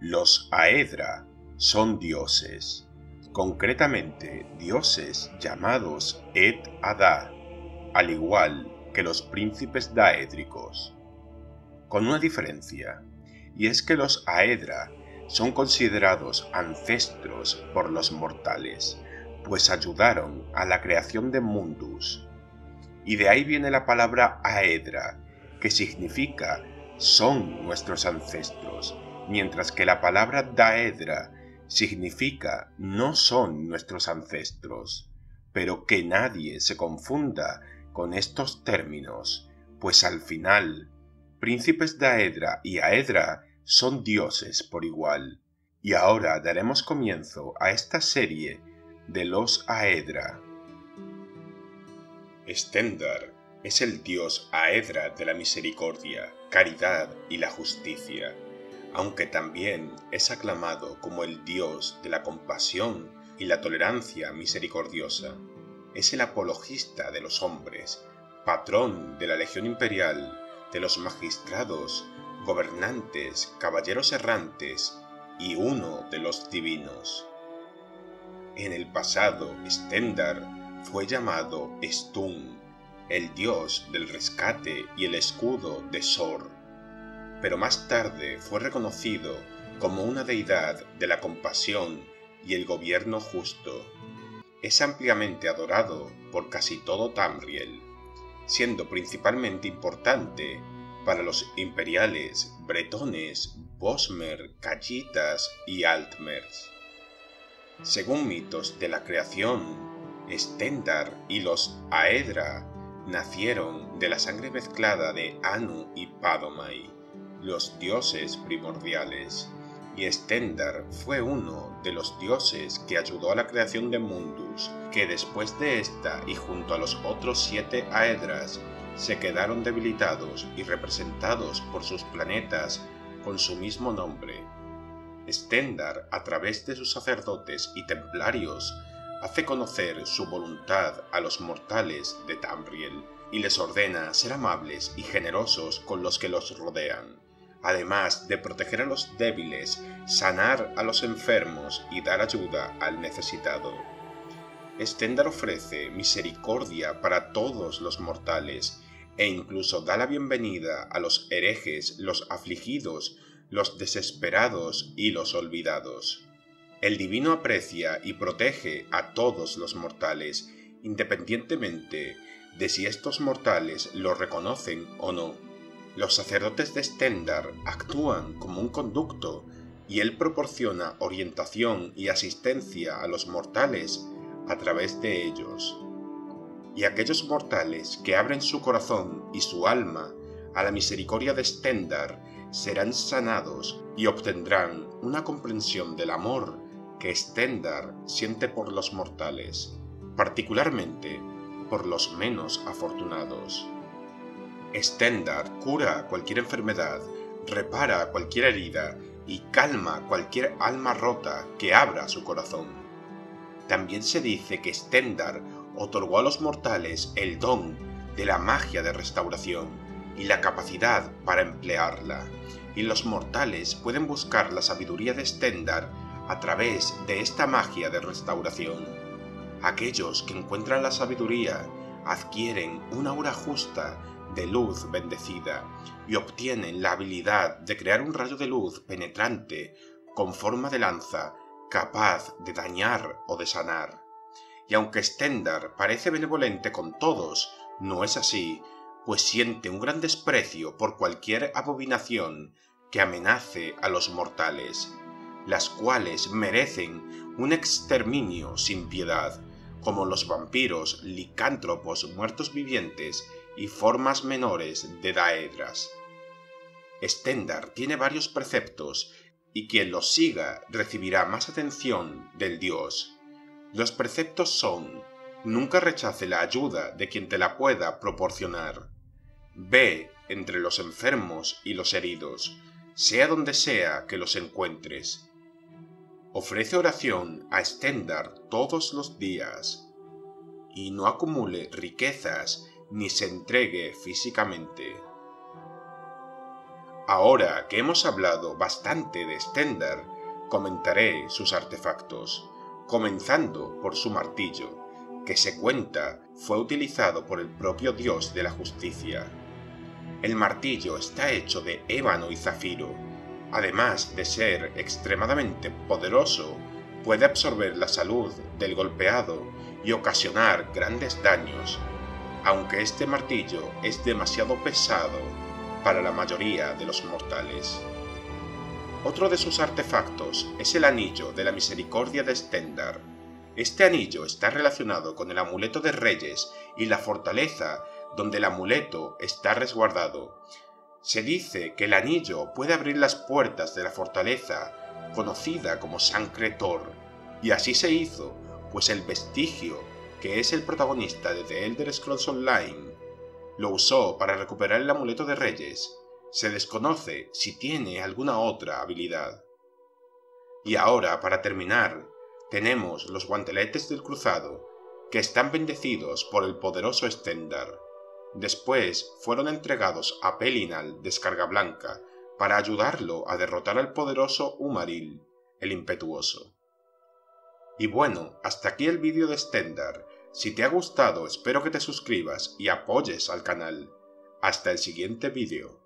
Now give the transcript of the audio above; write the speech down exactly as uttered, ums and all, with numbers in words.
Los Aedra son dioses, concretamente dioses llamados Et-Adá, al igual que los príncipes daédricos, con una diferencia, y es que los Aedra son considerados ancestros por los mortales, pues ayudaron a la creación de Mundus, y de ahí viene la palabra Aedra, que significa son nuestros ancestros, mientras que la palabra Daedra significa no son nuestros ancestros, pero que nadie se confunda con estos términos, pues al final, príncipes Daedra y Aedra son dioses por igual. Y ahora daremos comienzo a esta serie de los Aedra. Stendar es el dios Aedra de la misericordia, caridad y la justicia, aunque también es aclamado como el dios de la compasión y la tolerancia misericordiosa. Es el apologista de los hombres, patrón de la legión imperial, de los magistrados, gobernantes, caballeros errantes y uno de los divinos. En el pasado, Stendar fue llamado Stun, el dios del rescate y el escudo de Sor, pero más tarde fue reconocido como una deidad de la compasión y el gobierno justo. Es ampliamente adorado por casi todo Tamriel, siendo principalmente importante para los imperiales bretones, Bosmer, Callitas y Altmers. Según mitos de la creación, Stendar y los Aedra nacieron de la sangre mezclada de Anu y Padomai, los dioses primordiales, y Stendar fue uno de los dioses que ayudó a la creación de Mundus, que después de esta y junto a los otros siete Aedras se quedaron debilitados y representados por sus planetas con su mismo nombre. Stendar, a través de sus sacerdotes y templarios, hace conocer su voluntad a los mortales de Tamriel y les ordena ser amables y generosos con los que los rodean, además de proteger a los débiles, sanar a los enfermos y dar ayuda al necesitado. Stendar ofrece misericordia para todos los mortales e incluso da la bienvenida a los herejes, los afligidos, los desesperados y los olvidados. El divino aprecia y protege a todos los mortales, independientemente de si estos mortales lo reconocen o no. Los sacerdotes de Stendar actúan como un conducto y él proporciona orientación y asistencia a los mortales a través de ellos. Y aquellos mortales que abren su corazón y su alma a la misericordia de Stendar serán sanados y obtendrán una comprensión del amor que Stendar siente por los mortales, particularmente por los menos afortunados. Stendar cura cualquier enfermedad, repara cualquier herida y calma cualquier alma rota que abra su corazón. También se dice que Stendar otorgó a los mortales el don de la magia de restauración y la capacidad para emplearla, y los mortales pueden buscar la sabiduría de Stendar a través de esta magia de restauración. Aquellos que encuentran la sabiduría adquieren una aura justa de luz bendecida y obtienen la habilidad de crear un rayo de luz penetrante con forma de lanza capaz de dañar o de sanar. Y aunque Stendar parece benevolente con todos, no es así, pues siente un gran desprecio por cualquier abominación que amenace a los mortales, las cuales merecen un exterminio sin piedad, como los vampiros, licántropos, muertos vivientes y formas menores de Daedras. Stendar tiene varios preceptos y quien los siga recibirá más atención del dios. Los preceptos son: nunca rechace la ayuda de quien te la pueda proporcionar. Ve entre los enfermos y los heridos, sea donde sea que los encuentres. Ofrece oración a Stendar todos los días. Y no acumule riquezas ni se entregue físicamente. Ahora que hemos hablado bastante de Stendarr, comentaré sus artefactos, comenzando por su martillo, que se cuenta fue utilizado por el propio dios de la justicia. El martillo está hecho de ébano y zafiro. Además de ser extremadamente poderoso, puede absorber la salud del golpeado y ocasionar grandes daños, aunque este martillo es demasiado pesado para la mayoría de los mortales. Otro de sus artefactos es el Anillo de la Misericordia de Stendarr. Este anillo está relacionado con el Amuleto de Reyes y la fortaleza donde el amuleto está resguardado. Se dice que el anillo puede abrir las puertas de la fortaleza, conocida como Sancre Tor, y así se hizo, pues el Vestigio, que es el protagonista de The Elder Scrolls Online, lo usó para recuperar el Amuleto de Reyes. Se desconoce si tiene alguna otra habilidad. Y ahora, para terminar, tenemos los guanteletes del cruzado, que están bendecidos por el poderoso Stendarr. Después fueron entregados a Pelinal Descarga Blanca para ayudarlo a derrotar al poderoso Umaril, el impetuoso. Y bueno, hasta aquí el vídeo de Stendarr. Si te ha gustado, espero que te suscribas y apoyes al canal. Hasta el siguiente vídeo.